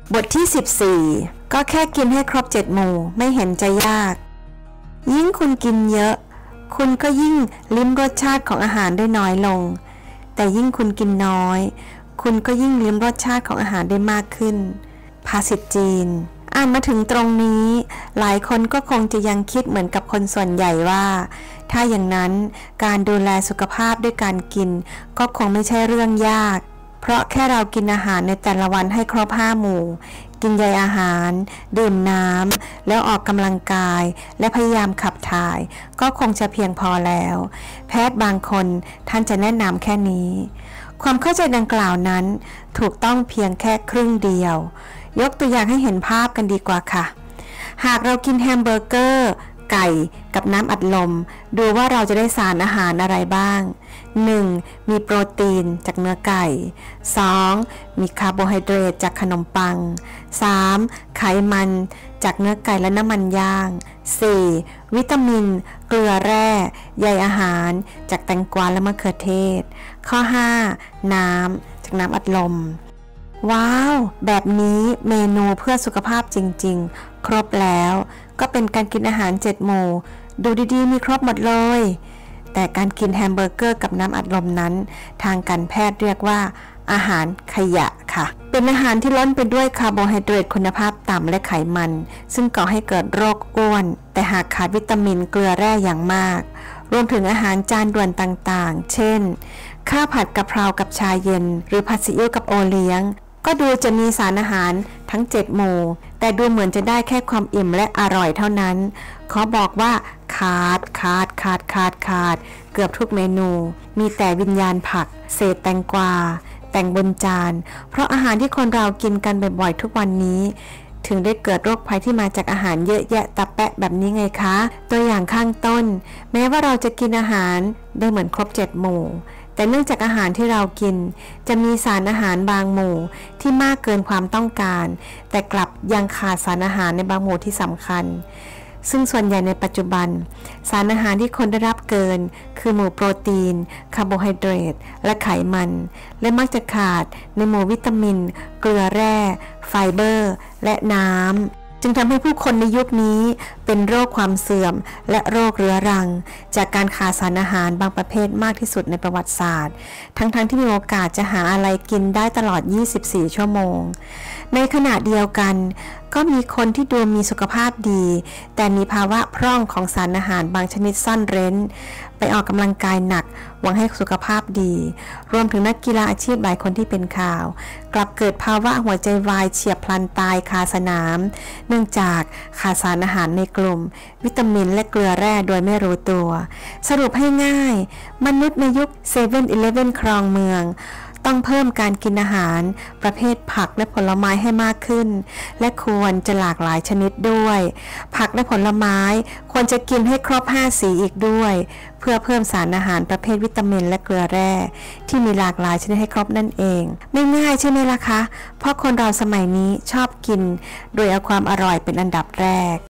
บทที่14ก็แค่กินให้ครบ7หมู่ไม่เห็นจะยากยิ่งคุณกินเยอะคุณก็ยิ่งลิ้มรสชาติของอาหารได้น้อยลงแต่ยิ่งคุณกินน้อยคุณก็ยิ่งลิ้มรสชาติของอาหารได้มากขึ้นภาษิตจีนอ่านมาถึงตรงนี้หลายคนก็คงจะยังคิดเหมือนกับคนส่วนใหญ่ว่าถ้าอย่างนั้นการดูแลสุขภาพด้วยการกินก็คงไม่ใช่เรื่องยากเพราะแค่เรากินอาหารในแต่ละวันให้ครบ5หมู่กินใยอาหารดื่มน้ำแล้วออกกำลังกายและพยายามขับถ่ายก็คงจะเพียงพอแล้วแพทย์บางคนท่านจะแนะนำแค่นี้ความเข้าใจดังกล่าวนั้นถูกต้องเพียงแค่ครึ่งเดียวยกตัวอย่างให้เห็นภาพกันดีกว่าค่ะหากเรากินแฮมเบอร์เกอร์ไก่กับน้ำอัดลมดูว่าเราจะได้สารอาหารอะไรบ้าง 1. มีโปรตีนจากเนื้อไก่ 2. มีคาร์โบไฮเดรตจากขนมปัง 3. ไขมันจากเนื้อไก่และน้ำมันย่าง 4. วิตามินเกลือแร่ใยอาหารจากแตงกวาและมะเขือเทศ ข้อ 5. น้ำจากน้ำอัดลมว้าวแบบนี้เมนูเพื่อสุขภาพจริงๆครบแล้วก็เป็นการกินอาหาร7หมู่ดูดีๆมีครบหมดเลยแต่การกินแฮมเบอร์เกอร์กับน้ำอัดลมนั้นทางการแพทย์เรียกว่าอาหารขยะค่ะเป็นอาหารที่ล้นไปด้วยคาร์โบไฮเดรตคุณภาพต่ำและไขมันซึ่งก่อให้เกิดโรคอ้วนแต่หากขาดวิตามินเกลือแร่อย่างมากรวมถึงอาหารจานด่วนต่างๆเช่นข้าวผัดกะเพรากับชาเย็นหรือผัดซีอิ๊วกับโอเลี้ยงก็ดูจะมีสารอาหารทั้ง7หมู่แต่ดูเหมือนจะได้แค่ความอิ่มและอร่อยเท่านั้นขอบอกว่าขาดเกือบทุกเมนูมีแต่วิญญาณผักเศษแตงกวาแต่งบนจานเพราะอาหารที่คนเรากินกันบ่อยๆทุกวันนี้ถึงได้เกิดโรคภัยที่มาจากอาหารเยอะแยะตะแปะแบบนี้ไงคะตัวอย่างข้างต้นแม้ว่าเราจะกินอาหารได้เหมือนครบ7หมู่แต่เนื่องจากอาหารที่เรากินจะมีสารอาหารบางหมู่ที่มากเกินความต้องการแต่กลับยังขาดสารอาหารในบางหมู่ที่สำคัญซึ่งส่วนใหญ่ในปัจจุบันสารอาหารที่คนได้รับเกินคือหมู่โปรตีนคาร์โบไฮเดรตและไขมันและมักจะขาดในหมู่วิตามินเกลือแร่ไฟเบอร์และน้ำจึงทำให้ผู้คนในยุคนี้เป็นโรคความเสื่อมและโรคเรื้อรังจากการขาดสารอาหารบางประเภทมากที่สุดในประวัติศาสตร์ทั้งที่มีโอกาสจะหาอะไรกินได้ตลอด24ชั่วโมงในขณะเดียวกันก็มีคนที่ดูมีสุขภาพดีแต่มีภาวะพร่องของสารอาหารบางชนิดซ่อนเร้นไปออกกำลังกายหนักหวังให้สุขภาพดีรวมถึงนักกีฬาอาชีพหลายคนที่เป็นข่าวกลับเกิดภาวะหัวใจวายเฉียบพลันตายคาสนามเนื่องจากขาดสารอาหารในกลุ่มวิตามินและเกลือแร่โดยไม่รู้ตัวสรุปให้ง่ายมนุษย์ในยุค7-Eleven ครองเมืองต้องเพิ่มการกินอาหารประเภทผักและผลไม้ให้มากขึ้นและควรจะหลากหลายชนิดด้วยผักและผลไม้ควรจะกินให้ครบ5สีอีกด้วยเพื่อเพิ่มสารอาหารประเภทวิตามินและเกลือแร่ที่มีหลากหลายชนิดให้ครบนั่นเองไม่ง่ายใช่ไหมล่ะคะเพราะคนเราสมัยนี้ชอบกินโดยเอาความอร่อยเป็นอันดับแรก